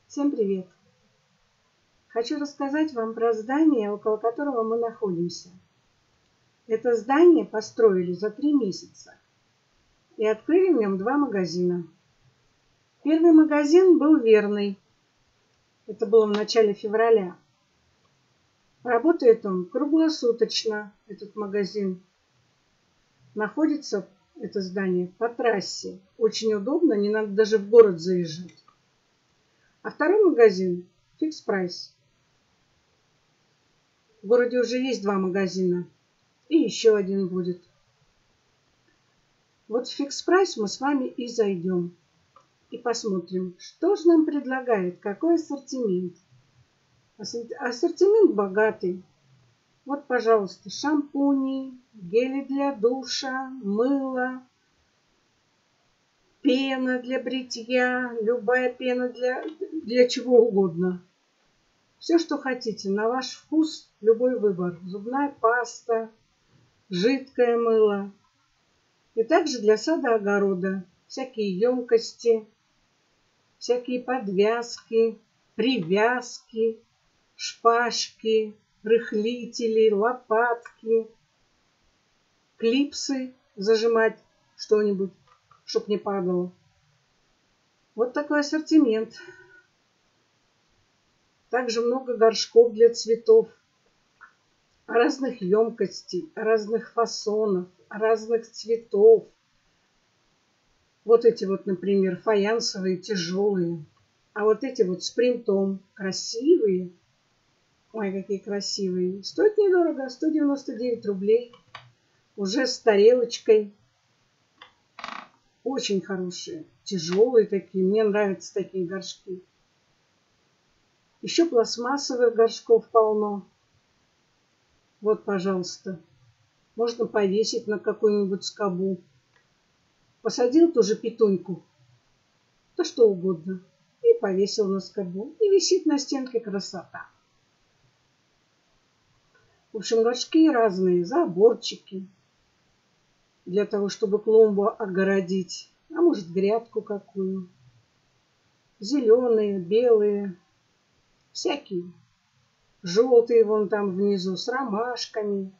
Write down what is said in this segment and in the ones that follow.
Всем привет! Хочу рассказать вам про здание, около которого мы находимся. Это здание построили за 3 месяца и открыли в нем 2 магазина. Первый магазин был Верный. Это было в начале февраля. Работает он круглосуточно, этот магазин. Находится это здание по трассе. Очень удобно, не надо даже в город заезжать. А второй магазин Fix Price. В городе уже есть 2 магазина. И еще один будет. Вот в Fix Price мы с вами и зайдем. И посмотрим, что же нам предлагает, какой ассортимент. Ассортимент богатый. Вот, пожалуйста, шампуни, гели для душа, мыло, пена для бритья, любая пена для чего угодно. Все, что хотите, на ваш вкус, любой выбор. Зубная паста, жидкое мыло. И также для сада-огорода всякие емкости, всякие подвязки, привязки, шпажки, рыхлители, лопатки, клипсы зажимать что-нибудь, чтоб не падало. Вот такой ассортимент. Также много горшков для цветов, разных емкостей, разных фасонов, разных цветов. Вот эти вот, например, фаянсовые, тяжелые. А вот эти вот с принтом красивые. Ой, какие красивые. Стоит недорого, 199 рублей. Уже с тарелочкой. Очень хорошие, тяжелые такие. Мне нравятся такие горшки. Еще пластмассовых горшков полно. Вот, пожалуйста. Можно повесить на какую-нибудь скобу. Посадил тоже петуньку. Да что угодно. И повесил на скобу. И висит на стенке, красота. В общем, горшки разные. Заборчики. Для того, чтобы клумбу огородить. А может, грядку какую. Зеленые, белые. Всякие. Желтые вон там внизу с ромашками.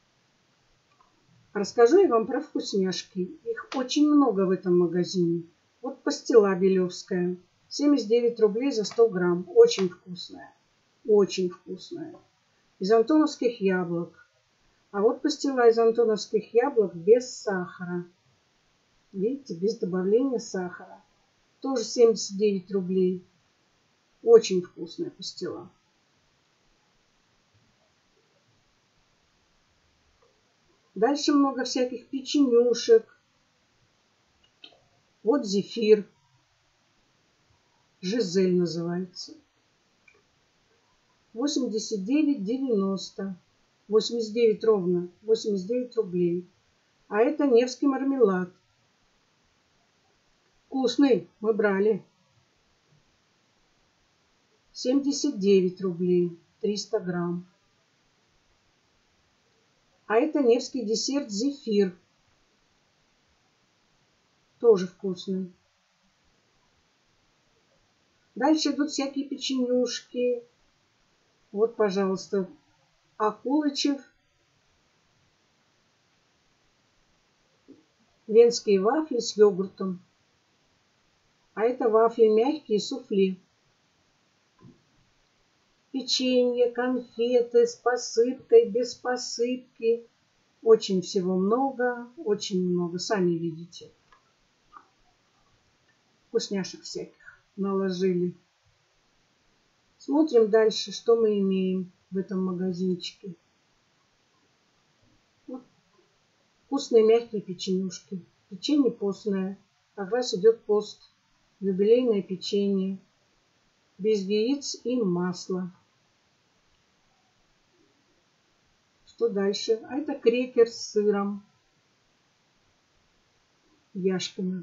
Расскажу я вам про вкусняшки. Их очень много в этом магазине. Вот пастила белевская. 79 рублей за 100 грамм. Очень вкусная. Очень вкусная. Из антоновских яблок. А вот пастила из антоновских яблок без сахара. Видите, без добавления сахара. Тоже 79 рублей. Очень вкусная пастила. Дальше много всяких печенюшек. Вот зефир. Жизель называется. 89,90. 89 ровно. 89 рублей. А это Невский мармелад. Вкусный. Мы брали. 79 рублей. 300 грамм. А это Невский десерт зефир. Тоже вкусный. Дальше идут всякие печенюшки. Вот, пожалуйста, Акулычев. Венские вафли с йогуртом. А это вафли мягкие, суфле. Печенье, конфеты с посыпкой, без посыпки. Очень всего много, очень много. Сами видите. Вкусняшек всяких наложили. Смотрим дальше, что мы имеем в этом магазинчике. Вот. Вкусные мягкие печенюшки. Печенье постное. Как раз идет пост. Юбилейное печенье. Без яиц и масла. Что дальше? А это крекер с сыром. Яшкино.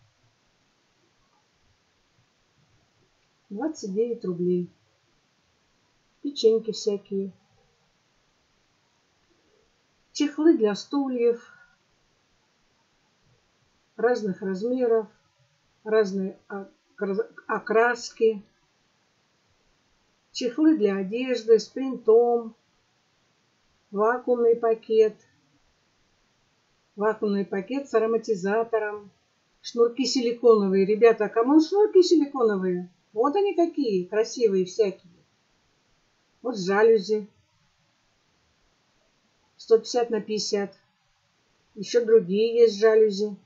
29 рублей. Печеньки всякие. Чехлы для стульев. Разных размеров. Разные окраски. чехлы для одежды с принтом, вакуумный пакет с ароматизатором, шнурки силиконовые. Ребята, а кому шнурки силиконовые? Вот они какие красивые всякие. Вот жалюзи 150 на 50. Еще другие есть жалюзи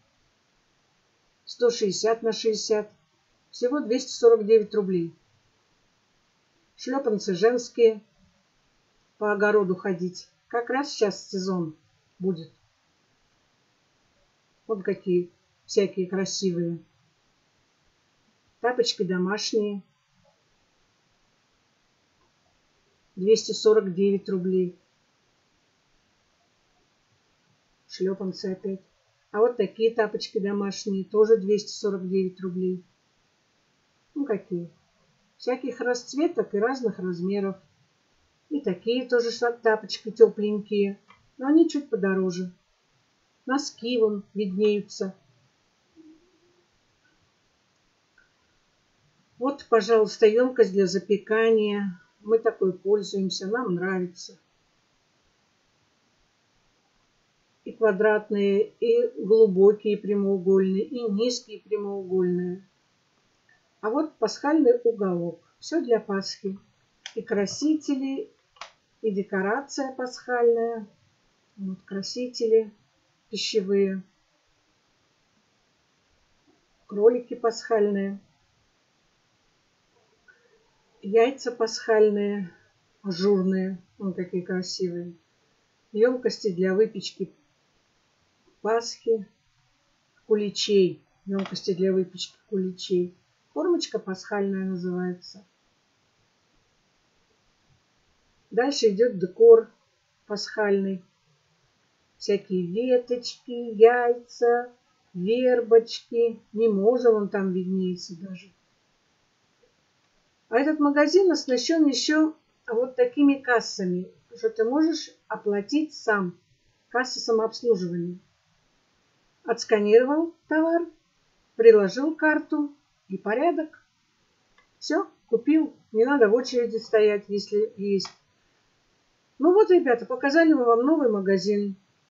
160 на 60. Всего 249 рублей. Шлепанцы женские. По огороду ходить. Как раз сейчас сезон будет. Вот какие всякие красивые. Тапочки домашние. 249 рублей. Шлепанцы опять. А вот такие тапочки домашние. Тоже 249 рублей. Ну какие. Всяких расцветок и разных размеров. И такие тоже тапочки тепленькие. Но они чуть подороже. Носки вон виднеются. Вот, пожалуйста, емкость для запекания. Мы такой пользуемся, нам нравится. И квадратные, и глубокие прямоугольные, и низкие прямоугольные. А вот пасхальный уголок. Все для Пасхи. И красители, и декорация пасхальная. Вот красители пищевые. Кролики пасхальные. Яйца пасхальные, ажурные. Вон какие красивые. Емкости для выпечки Пасхи. Куличей. Емкости для выпечки куличей. Формочка пасхальная называется. Дальше идет декор пасхальный. Всякие веточки, яйца, вербочки. Мимоза вон там виднеется даже. А этот магазин оснащен еще вот такими кассами, что ты можешь оплатить сам. Касса самообслуживания. Отсканировал товар, приложил карту и порядок. Все, купил. Не надо в очереди стоять, если есть. Ну вот, ребята, показали мы вам новый магазин.